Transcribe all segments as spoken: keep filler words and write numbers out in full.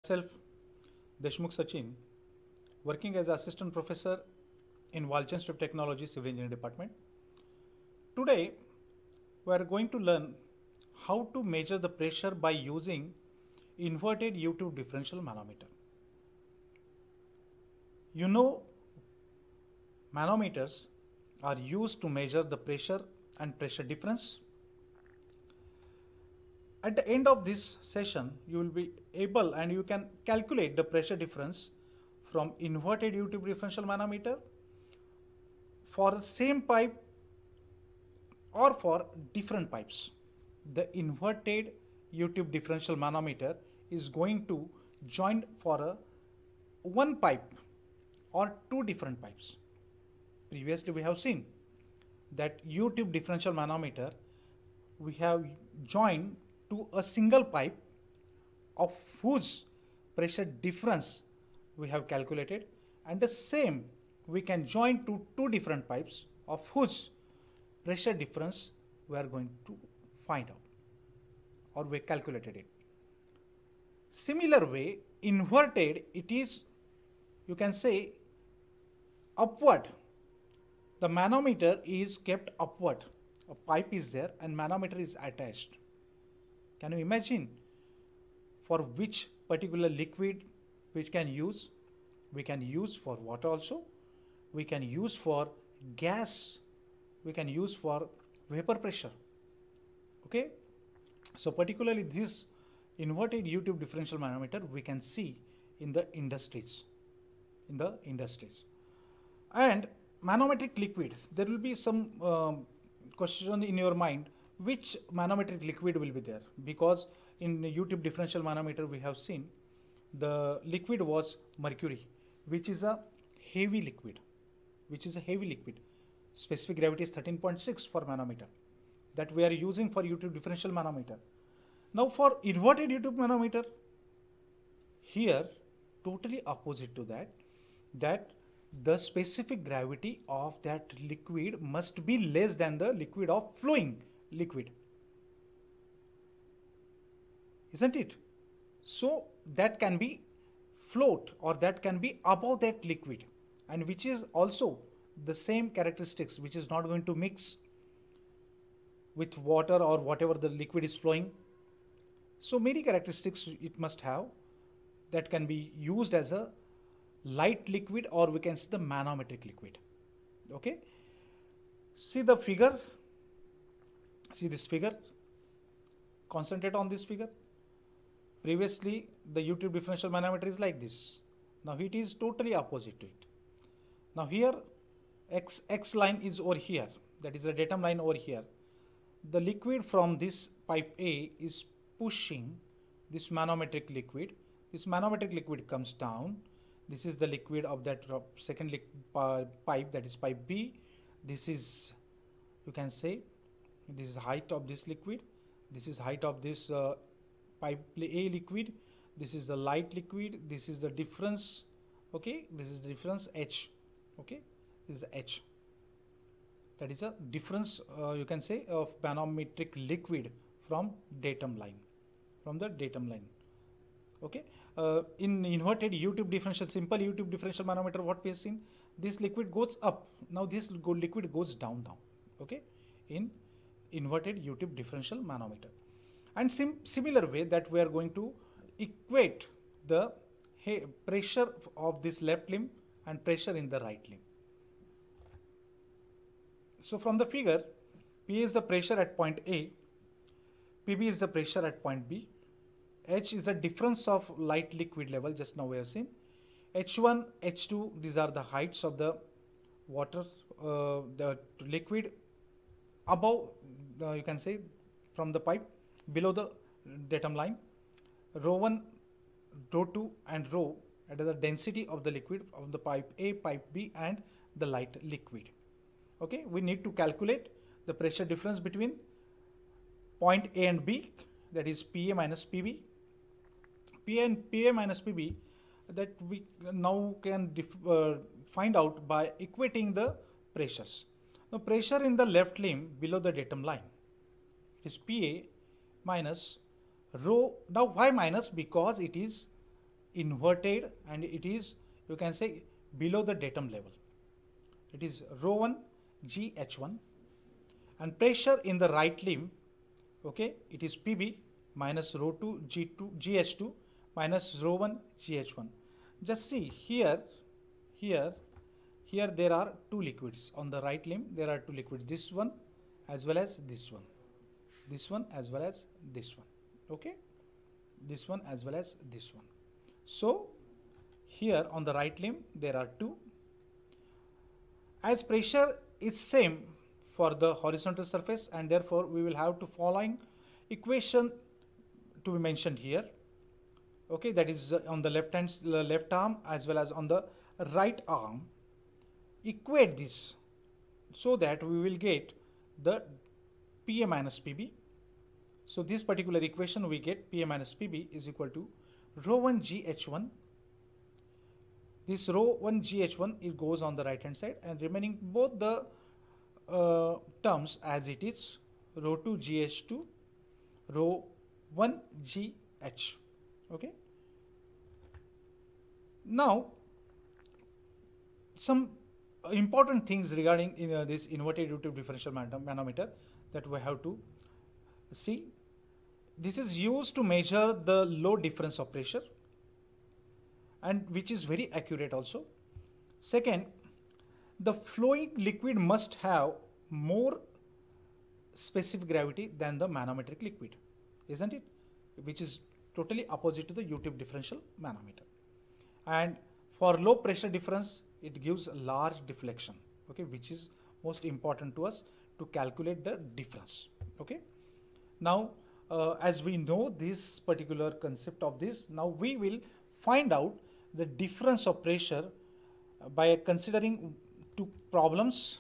Myself, Deshmukh Sachin, working as assistant professor in Walchenstorf Technology Civil Engineering Department. Today, we are going to learn how to measure the pressure by using inverted U tube differential manometer. You know, manometers are used to measure the pressure and pressure difference. At the end of this session, you will be able and you can calculate the pressure difference from inverted U tube differential manometer for the same pipe or for different pipes. The inverted U tube differential manometer is going to join for a one pipe or two different pipes. Previously we have seen that U tube differential manometer we have joined to a single pipe of whose pressure difference we have calculated, and the same we can join to two different pipes of whose pressure difference we are going to find out or we calculated it. Similar way, inverted, it is, you can say, upward. The manometer is kept upward. A pipe is there and manometer is attached. Can you imagine for which particular liquid which can use? We can use for water also. We can use for gas. We can use for vapor pressure. Okay. So particularly this inverted U tube differential manometer we can see in the industries. In the industries. And manometric liquid, there will be some um, question in your mind, which manometric liquid will be there, because in the U tube differential manometer we have seen the liquid was mercury, which is a heavy liquid, which is a heavy liquid. Specific gravity is thirteen point six for manometer that we are using for U tube differential manometer. Now for inverted U tube manometer, here totally opposite to that, that the specific gravity of that liquid must be less than the liquid of flowing liquid, isn't it? So that can be float or that can be above that liquid, and which is also the same characteristics, which is not going to mix with water or whatever the liquid is flowing. So many characteristics it must have that can be used as a light liquid, or we can see the manometric liquid. Okay, see the figure. See this figure, concentrate on this figure. Previously the U tube differential manometer is like this. Now it is totally opposite to it. Now here X, X line is over here, that is the datum line over here. The liquid from this pipe A is pushing this manometric liquid. This manometric liquid comes down. This is the liquid of that second pipe, that is pipe B. This is, you can say, this is height of this liquid, this is height of this uh, pipe A liquid, this is the light liquid, this is the difference, okay, this is the difference H, okay, this is H. That is a difference, uh, you can say, of manometric liquid from datum line, from the datum line, okay. Uh, in inverted U tube differential, simple U tube differential manometer, what we have seen, this liquid goes up, now this go liquid goes down now, okay, in inverted U tube differential manometer. And sim similar way that we are going to equate the pressure of this left limb and pressure in the right limb. So from the figure, P is the pressure at point A, P B is the pressure at point B, H is the difference of light liquid level, just now we have seen, H one, H two, these are the heights of the water, uh, the liquid above, uh, you can say, from the pipe, below the datum line, rho one, rho two and rho at the density of the liquid of the pipe A, pipe B and the light liquid. Okay, we need to calculate the pressure difference between point A and B, that is P A minus P B. P A and P A minus P B, that we now can uh, find out by equating the pressures. Now pressure in the left limb below the datum line is P A minus rho. Now why minus? Because it is inverted and it is, you can say, below the datum level. It is rho one G H one, and pressure in the right limb, okay, it is P B minus rho two G two G H two minus rho one G H one. Just see here, here, here there are two liquids on the right limb. There are two liquids, this one as well as this one, this one as well as this one, okay, this one as well as this one. So here on the right limb there are two. As pressure is same for the horizontal surface, and therefore we will have to following equation to be mentioned here, okay, that is uh, on the left hand uh, left arm as well as on the right arm. Equate this so that we will get the P A minus P B. So this particular equation we get P A minus P B is equal to rho one G H one. This rho one G H one, it goes on the right hand side, and remaining both the uh, terms as it is, rho two G H two, rho one G H, okay. Now some important things regarding in, uh, this inverted U tube differential manometer that we have to see. This is used to measure the low difference of pressure, and which is very accurate also. Second, the flowing liquid must have more specific gravity than the manometric liquid, isn't it? Which is totally opposite to the U tube differential manometer. And for low pressure difference, it gives a large deflection, okay, which is most important to us to calculate the difference, okay. Now, uh, as we know this particular concept of this, now we will find out the difference of pressure by considering two problems.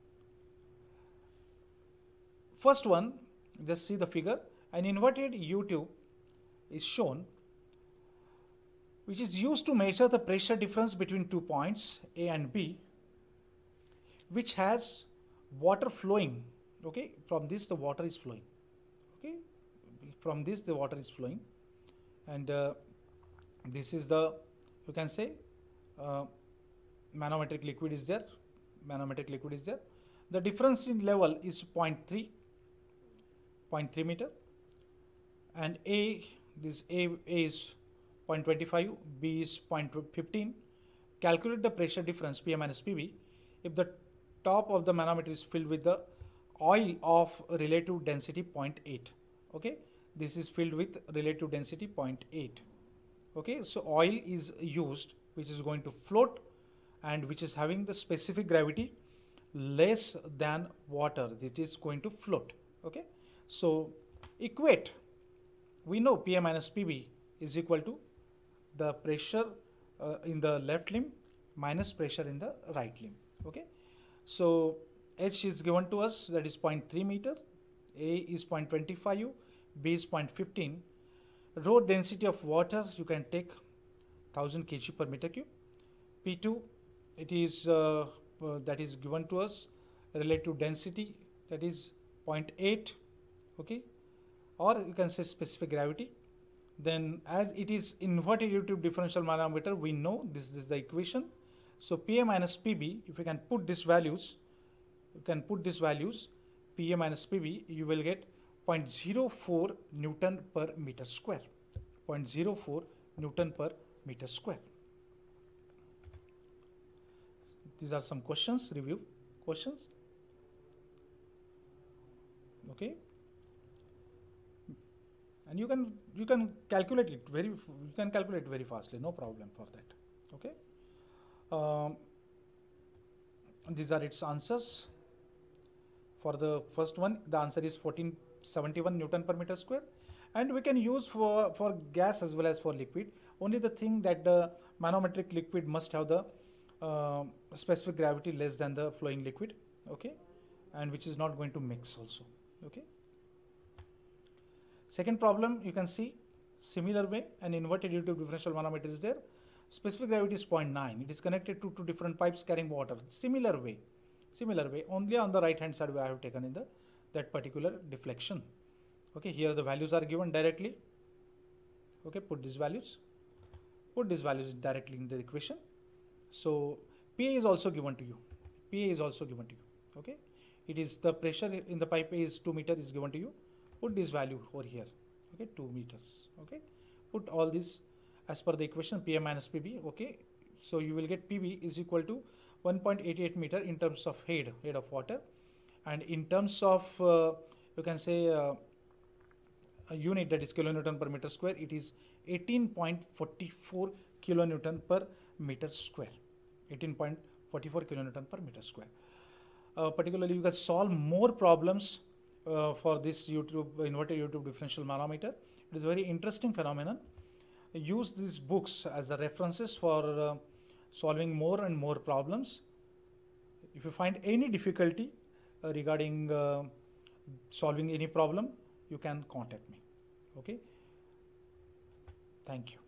First one, just see the figure. An inverted U tube is shown, which is used to measure the pressure difference between two points A and B, which has water flowing, okay. From this the water is flowing, okay. From this the water is flowing, and uh, this is the, you can say, uh, manometric liquid is there, manometric liquid is there. The difference in level is zero point three meter, and A, this A, A is zero point two five, B is zero point one five. Calculate the pressure difference P A minus P B if the top of the manometer is filled with the oil of relative density zero point eight, okay. This is filled with relative density zero point eight, okay. So oil is used which is going to float and which is having the specific gravity less than water, it is going to float, okay. So equate, we know P A minus P B is equal to the pressure uh, in the left limb minus pressure in the right limb, okay. So H is given to us, that is zero point three meter, A is zero point two five, B is zero point one five. Rho density of water you can take one thousand kilograms per meter cube. P two, it is uh, uh, that is given to us relative density, that is zero point eight, okay, or you can say specific gravity. Then as it is inverted U tube differential manometer, we know this is the equation. So P A minus P B, if you can put these values, you can put these values, P A minus P B, you will get zero point zero four Newton per meter square, zero point zero four Newton per meter square. These are some questions, review questions, okay. And you can you can calculate it very you can calculate very fastly, no problem for that, okay. Um, these are its answers. For the first one, the answer is fourteen seventy-one Newton per meter square, and we can use for for gas as well as for liquid. Only the thing that the manometric liquid must have the uh, specific gravity less than the flowing liquid, okay, and which is not going to mix also, okay. Second problem, you can see similar way, an inverted U tube differential manometer is there. Specific gravity is zero point nine. It is connected to two different pipes carrying water. Similar way, similar way. Only on the right hand side I have taken in the that particular deflection. Okay, here the values are given directly. Okay, put these values. put these values directly in the equation. So P A is also given to you. P A is also given to you. Okay, it is the pressure in the pipe A is two meter is given to you. Put this value over here. Okay, two meters. Okay, put all this as per the equation P A minus P B. Okay, so you will get P B is equal to one point eight eight meter in terms of head head of water, and in terms of uh, you can say uh, a unit, that is kilonewton per meter square, it is eighteen point four four kilonewton per meter square. eighteen point four four kilonewton per meter square. Uh, particularly, you can solve more problems uh, for this YouTube inverted YouTube differential manometer. It is a very interesting phenomenon. Use these books as a references for uh, solving more and more problems. If you find any difficulty uh, regarding uh, solving any problem, you can contact me. Okay. Thank you.